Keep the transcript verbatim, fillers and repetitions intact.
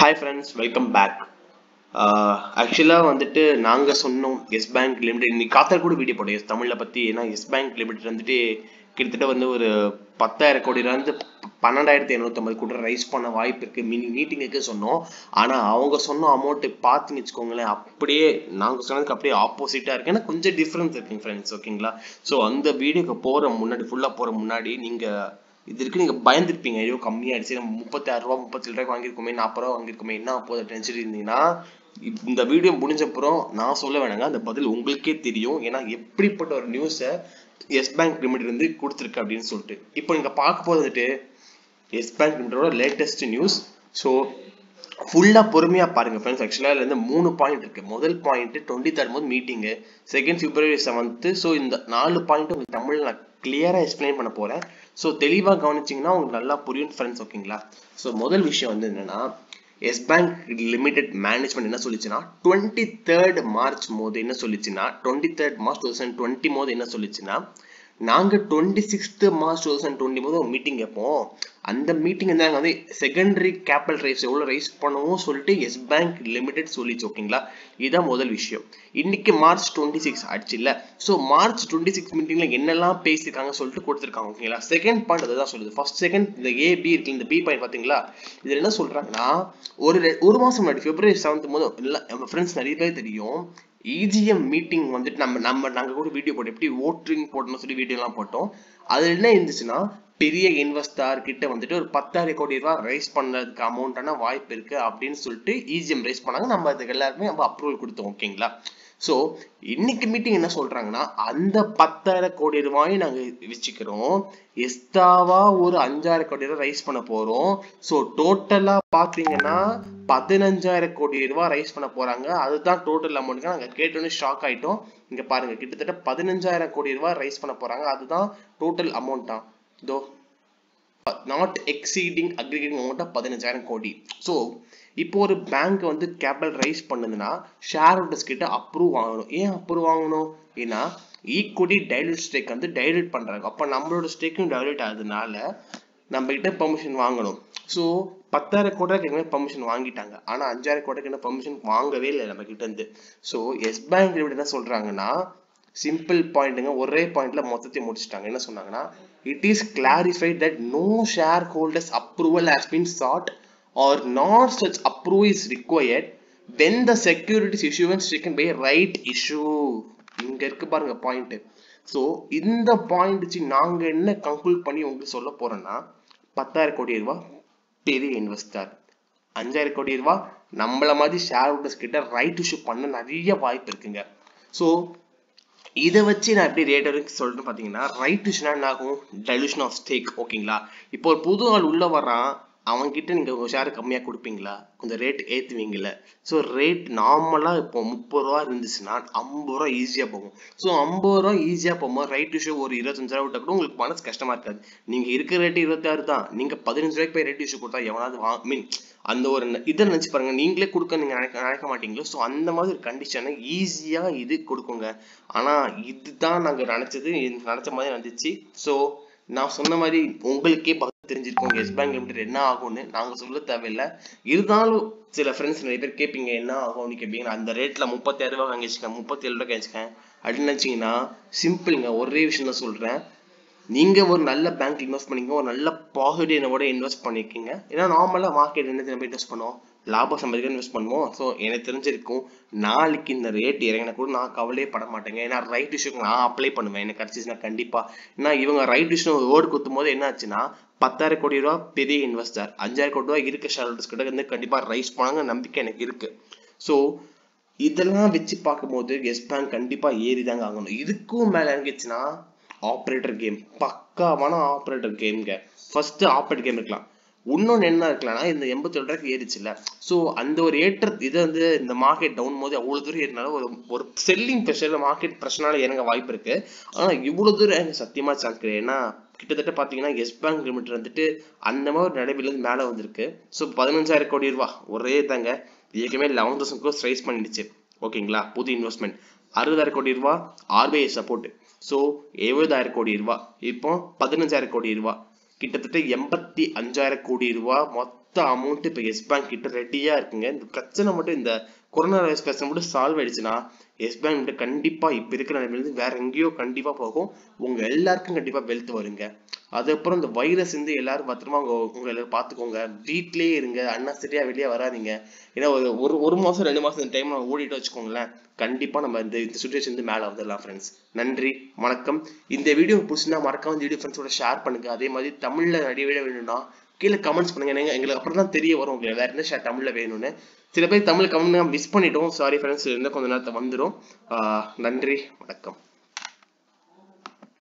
Hi friends, welcome back. ஆக்சுவலா வந்துட்டு நாங்க சொன்னோம் எஸ் பேங்க் லிமிடெட் இன்னைக்கு காத்தா கூட வீடியோ போட்டோம் எஸ் தமிழ்ல பத்தி. ஏன்னா எஸ் பேங்க் லிமிடெட் வந்துட்டு கிட்டத்தட்ட வந்து ஒரு பத்தாயிரம் கோடியில இருந்து பன்னெண்டாயிரத்தி எண்ணூத்தி ஐம்பது கோடி ரைஸ் பண்ண வாய்ப்பு இருக்கு மினி மீட்டிங்குக்கு சொன்னோம். ஆனா அவங்க சொன்ன அமௌண்ட் பார்த்துன்னு வச்சுக்கோங்களேன், அப்படியே நாங்க சொன்னதுக்கு அப்படியே ஆப்போசிட்டா இருக்கு. ஏன்னா கொஞ்சம் டிஃபரன்ஸ் இருக்குங்க ஃப்ரெண்ட்ஸ், ஓகேங்களா? ஸோ அந்த வீடியோக்கு போற முன்னாடி ஃபுல்லா போற முன்னாடி நீங்க இது இருக்கு நீங்க பயந்துருப்பீங்க, ஐயோ கம்மியாயிடுச்சு, நம்ம முப்பத்தி ஆறு ரூபா முப்பத்தி ஏழு ரூபாய்க்கு வாங்கிருக்கோமே, நாற்பது ரூபா வாங்கிருக்கோமே, என்ன போதும் டென்ஷன் இருந்தீங்கன்னா இந்த வீடியோ முடிஞ்சப்புறம் நான் சொல்ல வேணாங்க, அந்த பதில் உங்களுக்கே தெரியும். ஏன்னா எப்படிப்பட்ட ஒரு நியூஸை எஸ் பேங்க் லிமிடெட் இருந்து கொடுத்துருக்கு அப்படின்னு சொல்லிட்டு. இப்போ நீங்க பார்க்க போது வந்துட்டு எஸ் பேங்க் லிமிடெடோட லேட்டஸ்ட் நியூஸ். ஸோ ஃபுல்லா பொறுமையா பாருங்க ஃப்ரெண்ட்ஸ். ஆக்சுவலா இதுல இருந்து மூணு பாயிண்ட் இருக்கு. முதல் பாயிண்ட் டுவெண்ட்டி தேர்ட் போது meeting, second February seventh. So இந்த நாலு பாயிண்ட் உங்களுக்கு தமிழ்ல நான் கிளியரா எக்ஸ்பிளைன் பண்ண போறேன். ஸோ தெளிவா கவனிச்சிங்கன்னா உங்களுக்கு நல்லா புரியும் ஃப்ரெண்ட்ஸ், ஓகேங்களா? ஸோ முதல் விஷயம் வந்து என்னன்னா, எஸ் பேங்க் லிமிடெட் மேனேஜ்மெண்ட் என்ன சொல்லிச்சுன்னா, டுவெண்ட்டி தேர்ட் மார்ச் போது என்ன சொல்லிச்சுன்னா twenty third March two thousand twenty போது என்ன சொல்லிச்சுன்னா, நாங்க twenty sixth March two thousand twenty போது ஒரு மீட்டிங் வைப்போம். அந்த மீட்டிங் வந்து நாங்கள் வந்து செகண்டரி கேபிட்டல் ரைஸ் எவ்வளோ ரைஸ் பண்ணுவோம் சொல்லிட்டு எஸ் பேங்க் லிமிடெட் சொல்லிச்சு, ஓகேங்களா? இதுதான் முதல் விஷயம். இன்னைக்கு மார்ச் டுவெண்ட்டி சிக்ஸ் ஆச்சு இல்ல? ஸோ மார்ச் டுவெண்ட்டி சிக்ஸ் மீட்டிங்ல என்னெல்லாம் பேசியிருக்காங்க சொல்லிட்டு கொடுத்துருக்காங்க, ஓகேங்களா? செகண்ட் பாயிண்ட் அதுதான் சொல்லுது. ஃபர்ஸ்ட் செகண்ட் இந்த ஏ பி இருக்கு, இந்த பி பாயிண்ட் பாத்தீங்களா? இதுல என்ன சொல்றாங்கன்னா, ஒரு ஒரு மாசம் முன்னாடி பிப்ரவரி செவன்த் போது இல்ல நம்ம ஃப்ரெண்ட்ஸ் நிறைய பேர் தெரியும், இஜிஎம் மீட்டிங் வந்துட்டு நம்ம நம்ம நாங்க கூட வீடியோ போட்டோம், எப்படி ஓட்டிங் போட்டோம்னு சொல்லி வீடியோ எல்லாம் போட்டோம். அதுல என்ன இருந்துச்சுன்னா, பெரிய இன்வெஸ்டர் கிட்ட வந்துட்டு ஒரு பத்தாயிரம் கோடி ரூபாய் ரைஸ் பண்ணதுக்கு அமௌண்டான வாய்ப்பு இருக்கு அப்படின்னு சொல்லிட்டு இஜிஎம் ரைஸ் பண்ணாங்க. நம்ம அதுக்கு எல்லாருமே நம்ம அப்ரூவல் கொடுத்தோம், ஓகேங்களா? சோ இன்னைக்கு மீட்டிங் என்ன சொல்றாங்கன்னா, அந்த பத்தாயிரம் கோடி ரூபாயும் நாங்க வச்சுக்கிறோம், எஸ்டாவா ஒரு அஞ்சாயிரம் கோடி ரூபாய் ரைஸ் பண்ண போறோம். சோ டோட்டலா பாத்தீங்கன்னா பதினஞ்சாயிரம் கோடி ரூபாய் ரைஸ் பண்ண போறாங்க. அதுதான் டோட்டல் அமௌண்ட். நாங்க கேட்டோன்னே ஷாக் ஆயிட்டோம். இங்க பாருங்க, கிட்டத்தட்ட பதினஞ்சாயிரம் கோடி ரூபாய் ரைஸ் பண்ண போறாங்க. அதுதான் டோட்டல் அமௌண்ட் தான். தோ நாட் எக்ஸீடிங் அக்ரிகேட்டிங் அமௌண்ட் பதினஞ்சாயிரம் கோடி. ஸோ இப்போ ஒரு பேங்க் வந்து கேபிட்டல் ரைஸ் பண்ணுதுன்னா ஷேர் ஹோல்டர்ஸ் கிட்ட அப்ரூவ் வாங்கணும். ஏன் அப்ரூவ் வாங்கணும்? ஏன்னா ஈக்விட்டி டைலூட் ஸ்டேக் வந்து டைலூட் பண்றாங்க. அப்ப நம்மளோட ஸ்டேக்கும் டைலூட் ஆகுதுனால நம்ம கிட்ட பெர்மிஷன் வாங்கணும். ஸோ பத்தாயிரம் கோடிக்கு என்ன பெர்மிஷன் வாங்கிட்டாங்க, ஆனா அஞ்சாயிரம் கோடிக்கு என்ன பெர்மிஷன் வாங்கவே இல்லை நம்ம கிட்ட இருந்து. ஸோ எஸ் பேங்க் என்ன சொல்றாங்கன்னா, சிம்பிள் பாயிண்ட்ங்க, ஒரே பாயிண்ட்ல மொத்தத்தையும் முடிச்சிட்டாங்க. என்ன சொன்னாங்கன்னா, it is clarified that no shareholders approval has been sought or not such approval is required when the securities issuance taken by right issue. இங்க இருக்கு பாருங்க பாயிண்ட். சோ இந்த பாயிண்ட் வச்சு நாங்க என்ன கன்க்ளூட் பண்ணி உங்களுக்கு சொல்ல போறோம்னா, பத்தாயிரம் கோடி ரூபாய் பெரிய இன்வெஸ்டர், அஞ்சாயிரம் கோடி ரூபாய் நம்மள மாதிரி ஷேர் ஹோல்டர்ஸ் கிட்ட ரைட் இஷ்யூ பண்ண நிறைய வாய்ப்பு இருக்குங்க. சோ இதை வச்சு நான் எப்படி ரேட் வரைக்கும் சொல்லிட்டு பாத்தீங்கன்னா, ரைட் இஷ்யூனா என்ன ஆகும்? டைலூஷன் ஆஃப் ஸ்டேக், ஓகேங்களா? இப்போ ஒரு புது ஆள் உள்ள வர்றான், அவங்க கிட்ட நீங்க உங்க ஷேர் கம்மியா கொடுப்பீங்களா? கொஞ்சம் ரேட் ஏத்துவீங்கல்ல? ஸோ ரேட் நார்மலா இப்போ முப்பது ரூபா இருந்துச்சுன்னா ஐம்பது ரூபா ஈஸியா போகும். ஸோ ஐம்பது ரூபா ஈஸியா போகும்போது ரைட் இஷ்யூ ஒரு இருபத்தஞ்சாயிரம் விட்டா கூட உங்களுக்கு மனசு கஷ்டமா இருக்காது. நீங்க இருக்கிற ரேட் இருபத்தி ஆறு தான், நீங்க பதினஞ்சு ரூபாய்க்கு போய் ரேட் இஷ்யூ கொடுத்தா எவனாவது வா மீன் அந்த ஒரு இதை நினைச்சு பாருங்க, நீங்களே கொடுக்க நீங்க நினைக்க நினைக்க மாட்டீங்களோ? ஸோ அந்த மாதிரி ஒரு கண்டிஷனை ஈஸியா இது கொடுக்குங்க. ஆனா இதுதான் நாங்க நினைச்சது, நினைச்ச மாதிரி நடந்துச்சு. ஸோ நான் சொன்ன மாதிரி உங்களுக்கே பதில் தெரிஞ்சிருக்கோம் எஸ் பேங்க் லிமிடெட் என்ன ஆகும்னு. நாங்க சொல்ல தேவையில்லை. இருந்தாலும் சில ஃப்ரெண்ட்ஸ் நிறைய பேர் கேட்பீங்க, என்ன ஆகும்னு கேட்பீங்க. அந்த ரேட்ல முப்பத்தி ஆறு ரூபாய் வாங்கிச்சிருக்கேன், முப்பத்தி ஏழு ரூபாய் வாங்கிச்சிருக்கேன் அப்படின்னு நினைச்சீங்கன்னா, சிம்பிள்ங்க, ஒரே விஷயம் தான் சொல்றேன். நீங்க ஒரு நல்ல பேங்க் இன்வெஸ்ட் பண்ணீங்க, ஒரு நல்ல பாசிட்டிவோட இன்வெஸ்ட் பண்ணிருக்கீங்க. ஏன்னா நார்மலா மார்க்கெட் என்ன நம்ம இன்வெஸ்ட் பண்ணுவோம், லாபம் சம்பாதிக்க இன்வெஸ்ட் பண்ணுவோம். ஸோ எனக்கு தெரிஞ்சிருக்கும், நாளைக்கு இந்த ரேட் இறங்கினா கூட நான் கவலையே பட மாட்டேங்க. ஏன்னா ரைட் இஷ்யூக்கு நான் அப்ளை பண்ணுவேன், எனக்கு கிடைச்சிச்சுன்னா கண்டிப்பா. ஏன்னா இவங்க ரைட் இஷ்யூ ஓடு குத்தும் போது என்ன ஆச்சுன்னா, பத்தாயிரம் கோடி ரூபாய் பெரிய இன்வெஸ்டர், அஞ்சாயிரம் கோடி ரூபாய் இருக்க ஷேர் ஹோல்டர்ஸ் கிட்ட இருந்து கண்டிப்பா ரைஸ் பண்ணாங்க நம்பிக்கை எனக்கு இருக்கு. ஸோ இதெல்லாம் வச்சு பார்க்கும்போது எஸ் பேங்க் கண்டிப்பா ஏறிதாங்க ஆகணும். இதுக்கும் மேல இறங்கிச்சுன்னா ஆப்ரேட்டர் கேம், பக்காவான ஆப்ரேட்டர் கேம்ங்க. ஃபர்ஸ்ட் ஆப்ரேட்டர் கேம் இருக்கலாம். இன்னொன்னு என்ன இருக்கலாம்னா, இந்த எண்பத்தி ஏழு ரூபாய்க்கு ஏறிச்சுல, ஸோ அந்த ஒரு ஏற்ற இது வந்து இந்த மார்க்கெட் டவுன் போது அவ்வளவு தூரம் ஏறினாலும் ஒரு ஒரு செல்லிங் ப்ரெஷர்ல மார்க்கெட் பிரச்சனால இறங்க வாய்ப்பு இருக்கு. ஆனா இவ்வளவு தூரம் எனக்கு சத்தியமா சான்ஸ் கிடையாது. ஏன்னா கிட்டத்தட்ட பாத்தீங்கன்னா எஸ் பேங்க் லிமிடெட் வந்துட்டு அந்த மாதிரி நடைமுறையில இருந்து மேல வந்திருக்கு. ஸோ பதினஞ்சாயிரம் கோடி ரூபாய் ஒரே தாங்க, ஏற்கனவே லெவன் தௌசண்ட் க்ரோஸ் ரைஸ் பண்ணிடுச்சு, ஓகேங்களா? புது இன்வெஸ்ட்மெண்ட் அறுபதாயிரம் கோடி ரூபாய் ஆர்பிஐ சப்போர்ட். ஸோ எழுபதாயிரம் கோடி ரூபாய், இப்போ பதினஞ்சாயிரம் கோடி ரூபாய். கிட்டத்தட்ட எண்பத்தி அஞ்சாயிரம் கோடி ரூபாய் மொத்த அமௌண்ட் இப்ப எஸ் பேங்க் கிட்ட ரெடியா இருக்குங்க. இந்த பிரச்சனை மட்டும் இந்த கொரோனா வைரஸ் பிரச்சனை மட்டும் சால்வ் ஆயிடுச்சுன்னா எஸ் பேங்க் கண்டிப்பா இப்ப இருக்கிற நிலைமையிலிருந்து வேற எங்கேயோ கண்டிப்பா போகும். உங்க எல்லாருக்கும் கண்டிப்பா வெல்த் வருங்க. அதுக்கப்புறம் இந்த வைரஸ் வந்து எல்லாரும் பத்திரமா உங்க உங்க எல்லாரும் பாத்துக்கோங்க. வீட்லயே இருங்க, அண்ணா சரியா வெளியே வராதிங்க. ஏன்னா ஒரு ஒரு மாசம் ரெண்டு மாசம் டைம் நம்ம ஓடிட்டு வச்சுக்கோங்களேன், கண்டிப்பா நம்ம இந்த இந்த சுச்சுவேஷன் வந்து மேல வந்துடலாம் ஃப்ரெண்ட்ஸ். நன்றி, வணக்கம். இந்த வீடியோ பிடிச்சிருந்தா மறக்காம இந்த வீடியோ ஃப்ரெண்ட்ஸோட ஷேர் பண்ணுங்க. அதே மாதிரி தமிழ்ல நிறைய வீடியோ வேணும்னா கீழே கமெண்ட்ஸ் பண்ணுங்க. எங்களுக்கு அப்புறம் தான் தெரிய வரும் உங்களுக்கு வேற என்ன ஷேர் தமிழ்ல வேணும்னு. சில பேர் தமிழ் கமெண்ட் மிஸ் பண்ணிட்டோம், சாரி ஃப்ரெண்ட்ஸ். இன்னும் கொஞ்ச நேரத்தை வந்துடும். நன்றி, வணக்கம்.